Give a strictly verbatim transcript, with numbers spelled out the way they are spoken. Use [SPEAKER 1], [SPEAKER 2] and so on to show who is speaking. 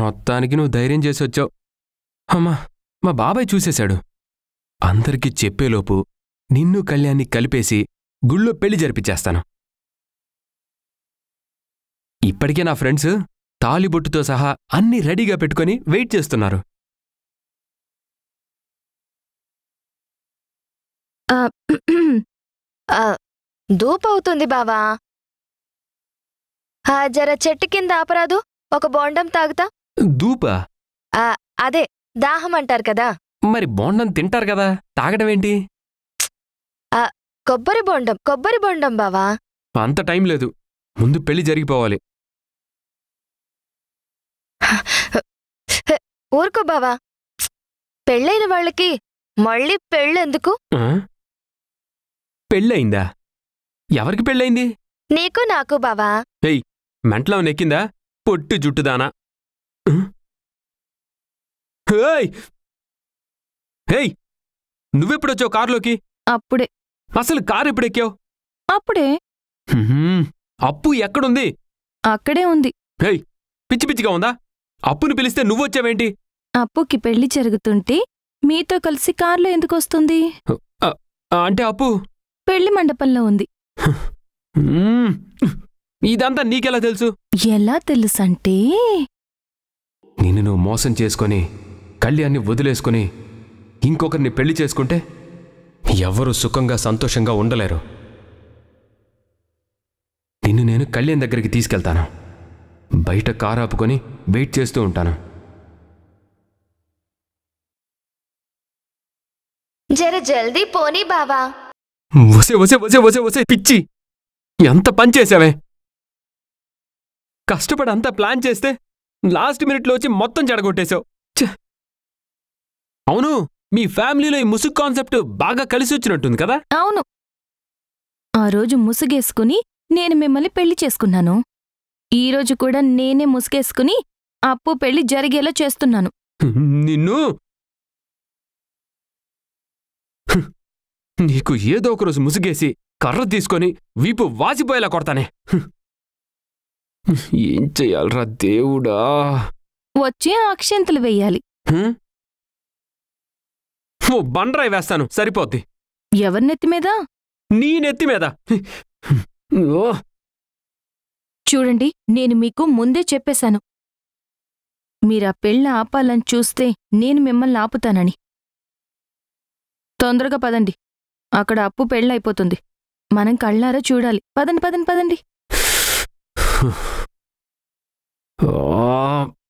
[SPEAKER 1] మొత్తానికి నువ్వు ధైర్యం చేసి వచ్చావు. అమ్మా, మా బాబాయ్ చూసేశాడు. అందరికీ చెప్పేలోపు నిన్ను కళ్యాణ్ని కలిపేసి గుళ్ళో పెళ్లి జరిపించేస్తాను. ఇప్పటికే నా ఫ్రెండ్స్ తాళిబొట్టుతో సహా అన్నీ రెడీగా పెట్టుకొని వెయిట్ చేస్తున్నారు.
[SPEAKER 2] దూపవుతుంది బావా. జర చెట్టు కింద ఆపరాదు, ఒక బోండం తాగుతా.
[SPEAKER 1] దూపా?
[SPEAKER 2] అదే దాహం అంటారు కదా.
[SPEAKER 1] మరి బోండం తింటారు కదా, తాగడం ఏంటి?
[SPEAKER 2] కొబ్బరి బోండం, కొబ్బరి బోండం బావా.
[SPEAKER 1] అంత టైం లేదు, ముందు పెళ్లి జరిగిపోవాలి.
[SPEAKER 2] ఊరుకో బావా, పెళ్ళైన వాళ్ళకి మళ్ళీ పెళ్ళెందుకు?
[SPEAKER 1] పెళ్ళయిందా? ఎవరికి పెళ్ళయింది?
[SPEAKER 2] నీకు నాకు బావా.
[SPEAKER 1] ఏయ్, మెంట్లో నెక్కిందా పొట్టు జుట్టుదానా? ఏయ్, నువ్వెప్పుడొచ్చావు కారులోకి?
[SPEAKER 2] అప్పుడే.
[SPEAKER 1] అసలు కారు ఎప్పుడెక్కావు?
[SPEAKER 2] అప్పుడే.
[SPEAKER 1] అప్పు ఎక్కడుంది?
[SPEAKER 2] అక్కడే ఉంది.
[SPEAKER 1] ఏయ్, పిచ్చి పిచ్చిగా ఉందా? అప్పుని పిలిస్తే నువ్వొచ్చావేంటి?
[SPEAKER 2] అప్పుకి పెళ్లి జరుగుతుంటే మీతో కలిసి కారులో ఎందుకొస్తుంది?
[SPEAKER 1] అంటే అప్పు
[SPEAKER 2] పెళ్లి మండపంలో ఉంది.
[SPEAKER 1] ఇదంతా నీకెలా తెలుసు?
[SPEAKER 2] ఎలా తెలుసంటే,
[SPEAKER 1] నిన్ను నువ్వు మోసం చేసుకొని కళ్యాణ్ని వదిలేసుకుని ఇంకొకరిని పెళ్లి చేసుకుంటే ఎవరూ సుఖంగా సంతోషంగా ఉండలేరు. నిన్ను నేను కళ్యాణ్ దగ్గరికి తీసుకెళ్తాను. బయట కారు ఆపుకొని వెయిట్ చేస్తూ ఉంటాను.
[SPEAKER 2] జర జల్దీ పోనీ బావా.
[SPEAKER 1] వసే వసే వసే వసే వసే పిచ్చి, ఎంత పని చేసావే! కష్టపడి అంతా ప్లాన్ చేస్తే లాస్ట్ మినిట్లో వచ్చి మొత్తం చెడగొట్టేశావు. అవును, మీ ఫ్యామిలీలో ఈ ముసుగు కాన్సెప్ట్ బాగా కలిసి వచ్చినట్టుంది కదా?
[SPEAKER 2] అవును, ఆ రోజు ముసుగేసుకుని నేను మిమ్మల్ని పెళ్లి చేసుకున్నాను. ఈరోజు కూడా నేనే ముసుగేసుకుని అప్పు పెళ్లి జరిగేలా చేస్తున్నాను.
[SPEAKER 1] నిన్ను నీకు ఏదో ఒకరోజు ముసుగేసి కర్ర తీసుకొని వీపు వాసిపోయేలా కొడతానే. ఏం చెయ్యాలరా దేవుడా?
[SPEAKER 2] వచ్చి అక్షంతలు వెయ్యాలి.
[SPEAKER 1] ఓ బండరాయి వేస్తాను, సరిపోద్ది.
[SPEAKER 2] ఎవరి నెత్తిమీద?
[SPEAKER 1] నీ నెత్తిమీద.
[SPEAKER 2] చూడండి, నేను మీకు ముందే చెప్పేశాను, మీరా పెళ్ళ ఆపాలని చూస్తే నేను మిమ్మల్ని ఆపుతానని. తొందరగా పదండి, అక్కడ అప్పు పెళ్ళైపోతుంది. మనం కళ్ళారా చూడాలి. పదండి పదండి పదండి.